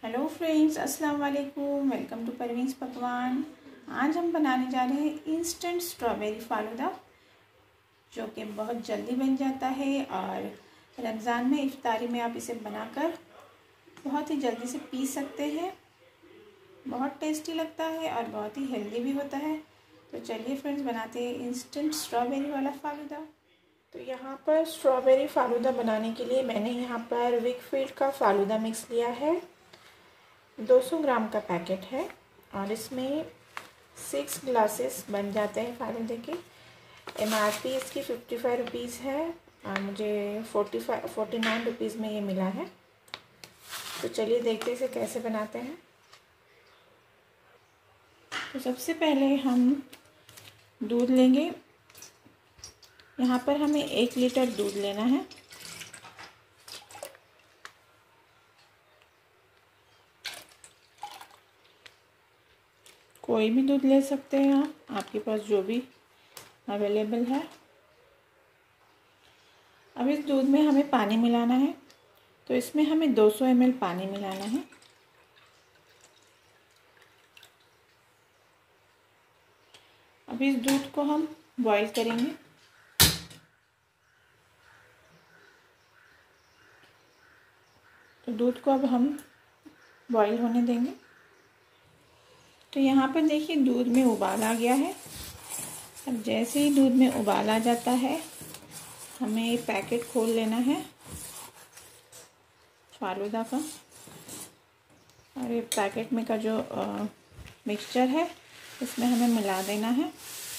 Hello friends, अस्सलाम वालेकुम। Welcome to परवीन्स पकवान। आज हम बनाने जा रहे हैं इंस्टेंट स्ट्रॉबेरी फालूदा, जो कि बहुत जल्दी बन जाता है और रमज़ान में इफ्तारी में आप इसे बनाकर बहुत ही जल्दी से पी सकते हैं। बहुत टेस्टी लगता है और बहुत ही हेल्दी भी होता है। तो चलिए फ्रेंड्स, बनाते हैं इंस्टेंट स्ट्रॉबेरी वाला फालूदा। तो यहाँ पर स्ट्रॉबेरी फालूदा बनाने के लिए मैंने यहाँ पर विकफील्ड का फालूदा मिक्स लिया है। 200 ग्राम का पैकेट है और इसमें 6 ग्लासेस बन जाते हैं फालूदे के। MRP इसकी 55 रुपीज़ है और मुझे 49 रुपीज़ में ये मिला है। तो चलिए देखते हैं इसे कैसे बनाते हैं। तो सबसे पहले हम दूध लेंगे। यहाँ पर हमें 1 लीटर दूध लेना है। कोई भी दूध ले सकते हैं आप, आपके पास जो भी अवेलेबल है। अब इस दूध में हमें पानी मिलाना है, तो इसमें हमें 200 ml पानी मिलाना है। अब इस दूध को हम बॉईल करेंगे। तो दूध को अब हम बॉईल होने देंगे। तो यहाँ पर देखिए दूध में उबाल आ गया है। अब जैसे ही दूध में उबाल आ जाता है, हमें ये पैकेट खोल लेना है फालूदा का और ये पैकेट में का जो मिक्सचर है इसमें हमें मिला देना है।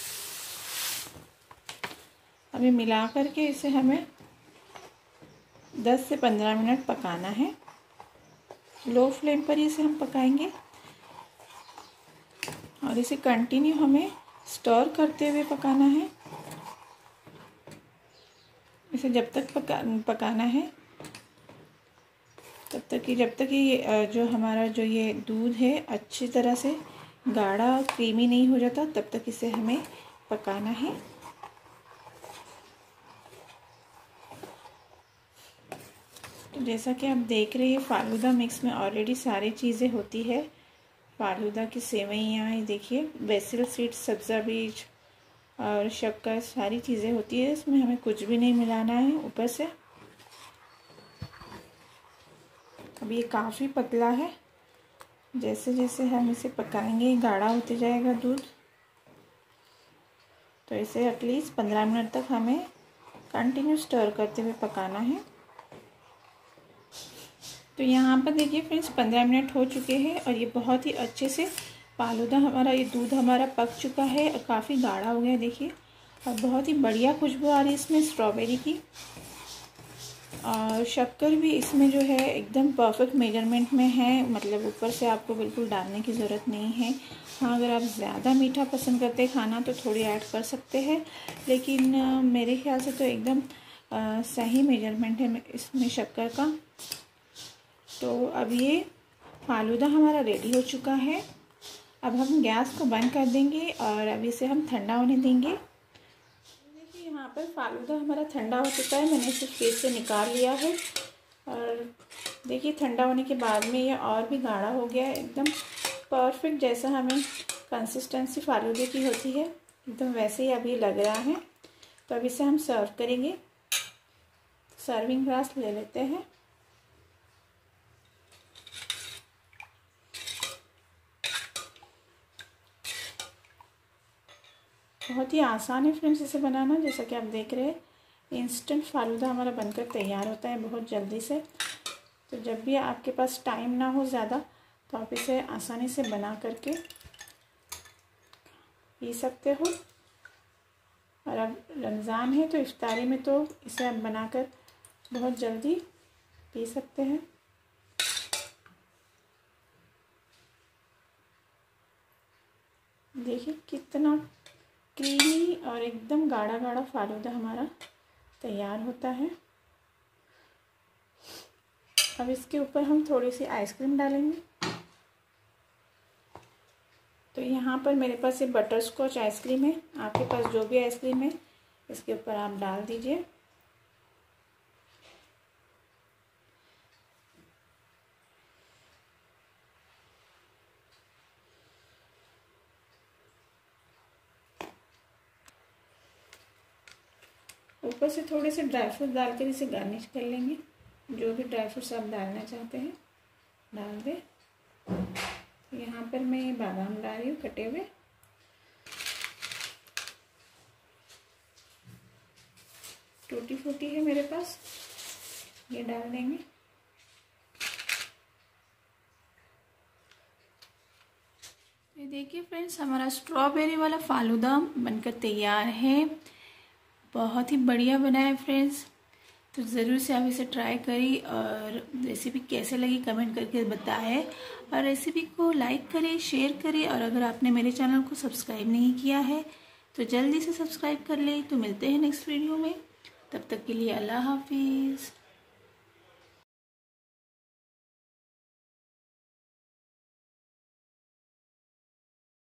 अभी मिला करके इसे हमें 10 से 15 मिनट पकाना है। लो फ्लेम पर इसे हम पकाएंगे और इसे कंटिन्यू हमें स्टर करते हुए पकाना है। इसे जब तक पकाना है तब तक कि जब तक ये जो हमारा जो ये दूध है अच्छी तरह से गाढ़ा क्रीमी नहीं हो जाता, तब तक इसे हमें पकाना है। तो जैसा कि आप देख रहे हैं, फालूदा मिक्स में ऑलरेडी सारी चीज़ें होती है। फालूदा की सेवइयाँ, ये देखिए बेसिल सीड्स, सब्ज़ा बीज और शक्कर, सारी चीज़ें होती है। इसमें हमें कुछ भी नहीं मिलाना है ऊपर से। अब ये काफ़ी पतला है। जैसे जैसे हम इसे पकाएंगे गाढ़ा होते जाएगा दूध। तो इसे एटलीस्ट 15 मिनट तक हमें कंटिन्यू स्टर करते हुए पकाना है। तो यहाँ पर देखिए फ्रेंड्स, 15 मिनट हो चुके हैं और ये बहुत ही अच्छे से फालूदा हमारा, ये दूध हमारा पक चुका है और काफ़ी गाढ़ा हो गया है देखिए। और बहुत ही बढ़िया खुशबू आ रही है इसमें स्ट्रॉबेरी की। और शक्कर भी इसमें जो है एकदम परफेक्ट मेजरमेंट में है, मतलब ऊपर से आपको बिल्कुल डालने की ज़रूरत नहीं है। हाँ, अगर आप ज़्यादा मीठा पसंद करते हैं खाना तो थोड़ी ऐड कर सकते हैं, लेकिन मेरे ख्याल से तो एकदम सही मेजरमेंट है इसमें शक्कर का। तो अब ये फालूदा हमारा रेडी हो चुका है। अब हम गैस को बंद कर देंगे और अब इसे हम ठंडा होने देंगे। देखिए यहाँ पर फालूदा हमारा ठंडा हो चुका है। मैंने इसे फ्रिज से निकाल लिया है और देखिए ठंडा होने के बाद में ये और भी गाढ़ा हो गया है, एकदम परफेक्ट जैसा हमें कंसिस्टेंसी फालूदे की होती है, एकदम वैसे ही अभी लग रहा है। तो अब इसे हम सर्व करेंगे। सर्विंग ग्लास ले लेते हैं। बहुत ही आसान है फ्रेंड्स इसे बनाना। जैसा कि आप देख रहे हैं, इंस्टेंट फालूदा हमारा बनकर तैयार होता है बहुत जल्दी से। तो जब भी आपके पास टाइम ना हो ज़्यादा, तो आप इसे आसानी से बना करके पी सकते हो। और अब रमज़ान है तो इफ्तारी में तो इसे आप बनाकर बहुत जल्दी पी सकते हैं। देखिए कितना क्रीमी और एकदम गाढ़ा गाढ़ा फालूदा हमारा तैयार होता है। अब इसके ऊपर हम थोड़ी सी आइसक्रीम डालेंगे। तो यहाँ पर मेरे पास ये बटर स्कॉच आइसक्रीम है। आपके पास जो भी आइसक्रीम है इसके ऊपर आप डाल दीजिए। ऊपर से थोड़े से ड्राई फ्रूट डालकर इसे गार्निश कर लेंगे। जो भी ड्राई फ्रूट्स आप डालना चाहते हैं डाल दें। तो यहाँ पर मैं बादाम डाल रही हूँ कटे हुए। टूटी फूटी है मेरे पास, ये डाल देंगे। ये देखिए फ्रेंड्स, हमारा स्ट्रॉबेरी वाला फालूदा बनकर तैयार है। बहुत ही बढ़िया बना है फ्रेंड्स। तो ज़रूर से आप इसे ट्राई करिए और रेसिपी कैसे लगी कमेंट करके बताएं। और रेसिपी को लाइक करें, शेयर करें, और अगर आपने मेरे चैनल को सब्सक्राइब नहीं किया है तो जल्दी से सब्सक्राइब कर लें। तो मिलते हैं नेक्स्ट वीडियो में, तब तक के लिए अल्लाह हाफिज़।